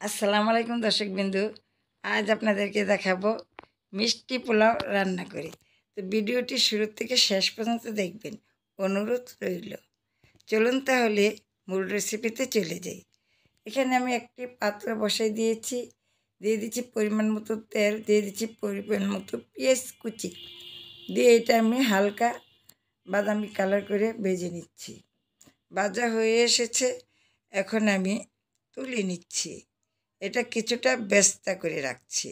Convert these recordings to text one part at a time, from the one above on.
আসসালামু আলাইকুম দর্শকবিন্দু। আজ আপনাদেরকে দেখাবো মিষ্টি পোলাও রান্না করি। তো ভিডিওটি শুরু থেকে শেষ পর্যন্ত দেখবেন, অনুরোধ রইল। চলুন তাহলে মূল রেসিপিতে চলে যাই। এখানে আমি একটি পাত্র বসাই দিয়েছি, দিয়ে দিচ্ছি পরিমাণ মতো তেল, দিয়ে দিচ্ছি পরিমাণ মতো পেঁয়াজ কুচি, দিয়ে এটা আমি হালকা বাদামি কালার করে ভেজে নিচ্ছি। ভাজা হয়ে এসেছে, এখন আমি তুলে নিচ্ছি। এটা কিছুটা বেস্তা করে রাখছি।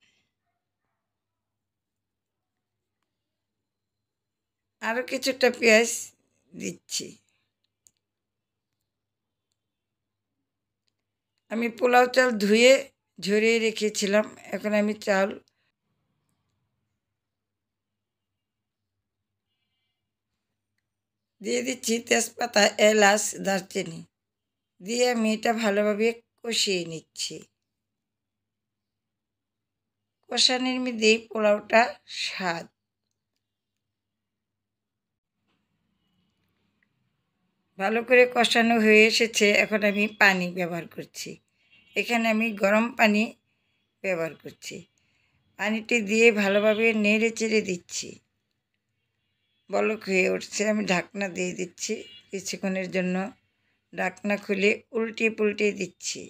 আরও কিছুটা পেঁয়াজ দিচ্ছি। আমি পোলাও চাল ধুয়ে ঝরিয়ে রেখেছিলাম, এখন আমি চাল দিয়ে দিচ্ছি, তেজপাতা, এলাচ, দারচিনি দিয়ে আমি এটা ভালোভাবে কষিয়ে নিচ্ছি। কষানির মধ্যেই পোলাওটা স্বাদ। ভালো করে কষানো হয়ে এসেছে, এখন আমি পানি ব্যবহার করছি। এখানে আমি গরম পানি ব্যবহার করছি। পানিটি দিয়ে ভালোভাবে নেড়ে চেড়ে দিচ্ছি। বলক হয়ে উঠছে, আমি ঢাকনা দিয়ে দিচ্ছি কিছুক্ষণের জন্য। ঢাকনা খুলে উল্টিয়ে পুল্টিয়ে দিচ্ছি।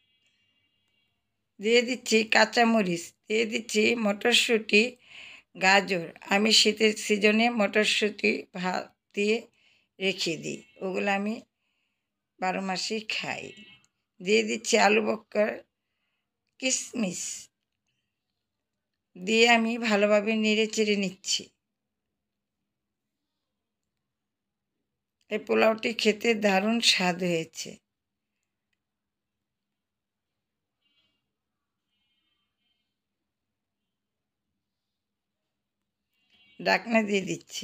দিয়ে দিচ্ছি কাঁচামরিচ, দিয়ে দিচ্ছি মটরশুঁটি, গাজর। আমি শীতের সিজনে মটরশুঁটি ভাত দিয়ে রেখে দিই, ওগুলো আমি 12 মাসই খাই। দিয়ে দিচ্ছি আলু বক্কর, কিশমিশ দিয়ে আমি ভালোভাবে নেড়ে চেড়ে নিচ্ছি। এই পোলাওটি খেতে দারুণ স্বাদ হয়েছে। ঢাকনা দিয়ে দিচ্ছি।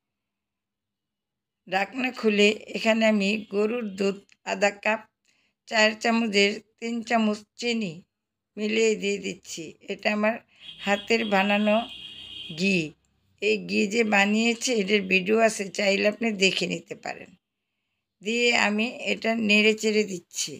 ঢাকনা খুলে এখানে আমি গরুর দুধ আধা কাপ, 4 চামচের 3 চামচ চিনি মিলিয়ে দিয়ে দিচ্ছি। এটা আমার হাতের বানানো ঘি। এই ঘি যে বানিয়েছি এটার ভিডিও আছে, চাইলে আপনি দেখে নিতে পারেন। দিয়ে আমি এটা নেড়ে চেড়ে দিচ্ছি।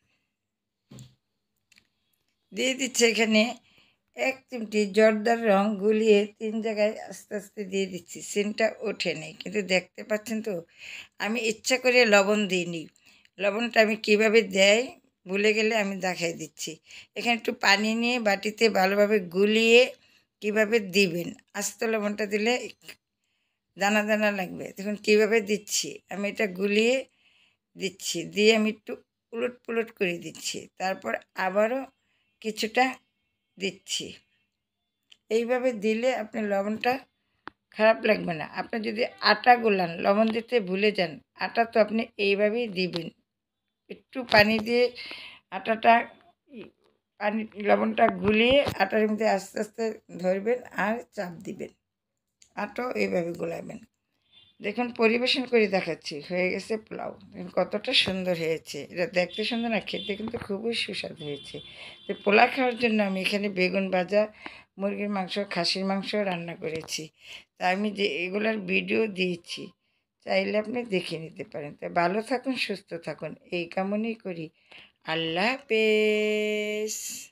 দিয়ে দিচ্ছি এখানে 1 চিমটি জর্দার রং গুলিয়ে 3 জায়গায় আস্তে আস্তে দিয়ে দিচ্ছি। সেন্টটা ওঠে নেই, কিন্তু দেখতে পাচ্ছেন তো আমি ইচ্ছা করে লবণ দিইনি। লবণটা আমি কীভাবে দেয় ভুলে গেলে আমি দেখাই দিচ্ছি। এখানে একটু পানি নিয়ে বাটিতে ভালোভাবে গুলিয়ে কীভাবে দিবেন। আস্ত লবণটা দিলে দানা দানা লাগবে। দেখুন কীভাবে দিচ্ছি, আমি এটা গুলিয়ে দিচ্ছি, দিয়ে আমি একটু উলট পুলট করে দিচ্ছি, তারপর আবারও কিছুটা দিচ্ছি। এইভাবে দিলে আপনার লবণটা খারাপ লাগবে না। আপনি যদি আটা গোলান, লবণ দিতে ভুলে যান, আটা তো আপনি এইভাবেই দিবেন। একটু পানি দিয়ে আটাটা পানি লবণটা গুলিয়ে আটার মধ্যে আস্তে আস্তে ধরবেন আর চাপ দিবেন। আটাও এইভাবে গোলাবেন। দেখুন পরিবেশন করে দেখাচ্ছি, হয়ে গেছে পোলাও। দেখুন কতটা সুন্দর হয়েছে। এটা দেখতে সুন্দর না, খেতে কিন্তু খুবই সুস্বাদু হয়েছে। তো পোলাও খাওয়ার জন্য আমি এখানে বেগুন ভাজা, মুরগির মাংস, খাসির মাংস রান্না করেছি। তা আমি যে এগুলার ভিডিও দিয়েছি, চাইলে আপনি দেখে নিতে পারেন। তাই ভালো থাকুন, সুস্থ থাকুন, এই কামনাই করি। আল্লাহ হাফেজ।